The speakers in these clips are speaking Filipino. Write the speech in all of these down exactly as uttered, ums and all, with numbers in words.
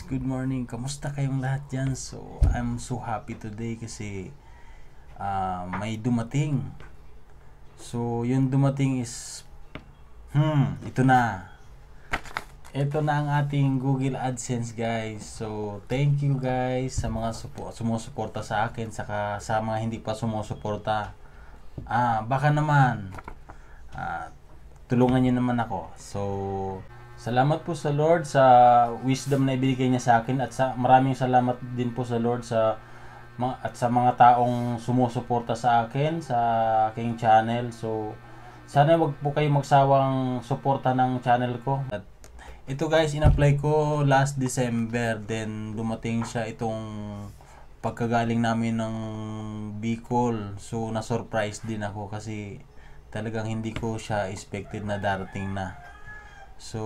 good morning. Kamusta kayong lahat dyan? So, I'm so happy today kasi uh, may dumating. So, yung dumating is hmm, ito na. Ito na ang ating Google AdSense, guys. So, thank you guys sa mga supo, sumusuporta sa akin, saka sa mga hindi pa sumusuporta. Ah, baka naman ah, tulungan niyo naman ako. So, salamat po sa Lord sa wisdom na ibigay niya sa akin, at sa maraming salamat din po sa Lord sa mga, at sa mga taong sumusuporta sa akin sa aking channel. So sana wag po kayo magsawang suporta ng channel ko. At ito guys, in-apply ko last December, then dumating siya itong pagkagaling namin ng Bicol. So na-surprise din ako kasi talagang hindi ko siya expected na darating na. So,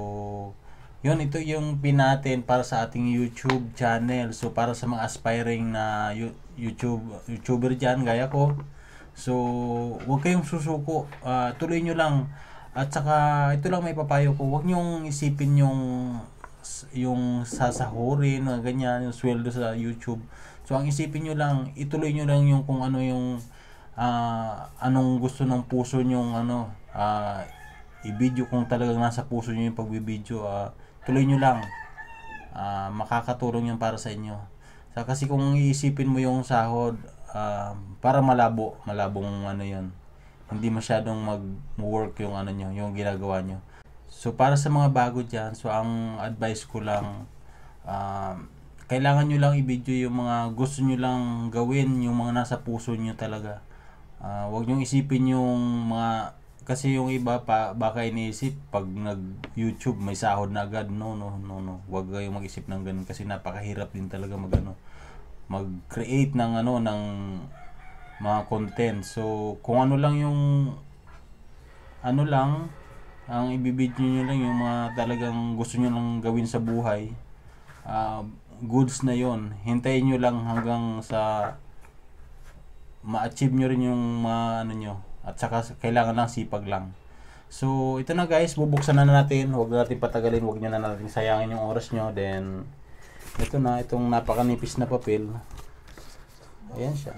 yun, ito yung pin natin para sa ating YouTube channel. So, para sa mga aspiring na YouTube YouTuber dyan, gaya ko. So, huwag kayong susuko. Uh, tuloy nyo lang. At saka, ito lang may papayo ko. Huwag nyong isipin yung yung sasahurin, ganyan, yung sweldo sa YouTube. So, ang isipin nyo lang, ituloy nyo lang yung kung ano yung uh, anong gusto ng puso nyong ano, ah, uh, i-video kung talagang nasa puso nyo yung pagbibideo. Uh, tuloy nyo lang. Uh, makakatulong yan para sa inyo. So, kasi kung iisipin mo yung sahod, uh, para malabo, malabong ano yun. Hindi masyadong mag-work yung ano nyo, yung ginagawa nyo. So, para sa mga bago dyan, so ang advice ko lang, uh, kailangan nyo lang i-video yung mga gusto nyo lang gawin, yung mga nasa puso nyo talaga. Uh, huwag nyo isipin yung mga, kasi yung iba pa baka iniisip pag nag-YouTube may sahod na agad. No, no, no, no. Huwag kayong mag-isip ng ganun kasi napakahirap din talaga mag-ano, mag-create ng ano ng mga content. So, kung ano lang yung ano lang ang ibibideo niyo lang yung mga talagang gusto niyo lang gawin sa buhay. Uh, goods na yon. Hintayin niyo lang hanggang sa ma-achieve niyo rin yung mga ano niyo. At saka kailangan lang sipag lang. So, ito na guys, bubuksan na natin. Huwag natin patagalin, huwag nyo na natin sayangin yung oras nyo. Then, ito na, itong napakanipis na papel. Ayan siya.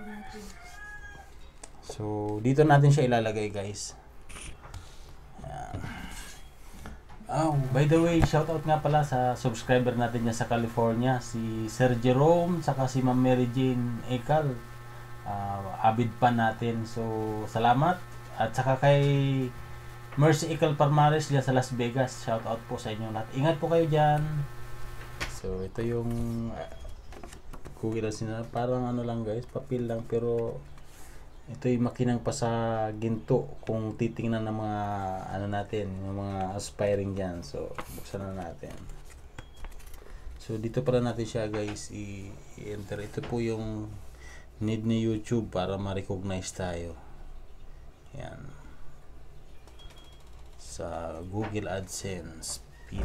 So, dito natin siya ilalagay guys. Ayan. Oh, by the way, shoutout nga pala sa subscriber natin niya sa California, si Sir Jerome, saka si Ma'am Mary Jane Ekal. Uh, avid fan natin. So, salamat. At saka kay Mercy Ekal Parmares dyan sa Las Vegas. Shout out po sa inyo lahat. Ingat po kayo dyan. So, ito yung uh, Google AdSense. Parang ano lang guys, papel lang, pero ito yung makinang pa sa ginto kung titingnan ng mga ano natin, yung mga aspiring dyan. So, buksan na natin. So, dito pala natin siya guys i-enter. Ito po yung need ni YouTube para ma-recognize tayo. Yan. Sa Google AdSense pin.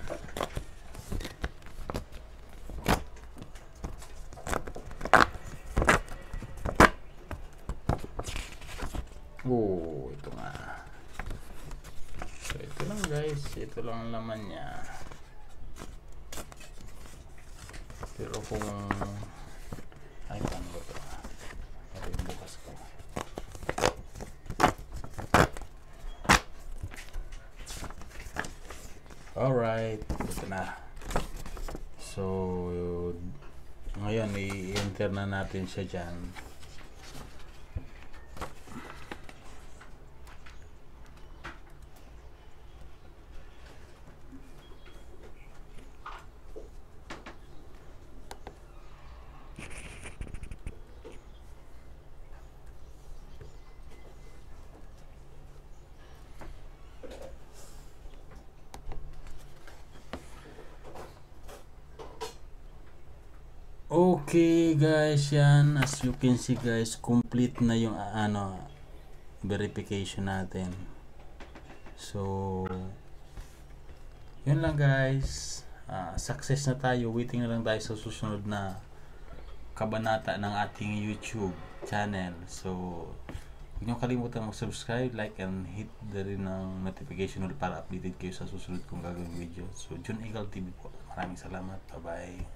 Oh, ito nga. So, ito lang guys. Ito lang ang laman niya. Pero kung ay, paano ba ito? Ito yung bukas ko. Alright, ito na. So, ngayon i-enter na natin siya dyan. Okay guys, yan, as you can see guys, complete na yung uh, ano verification natin. So, yun lang guys, uh, success na tayo. Waiting na lang tayo sa susunod na kabanata ng ating YouTube channel. So, huwag nyo kalimutan mag-subscribe, like, and hit the rin ng notification para updated kayo sa susunod kong gagawin video. So, John Ekal T V po. Maraming salamat. Bye-bye.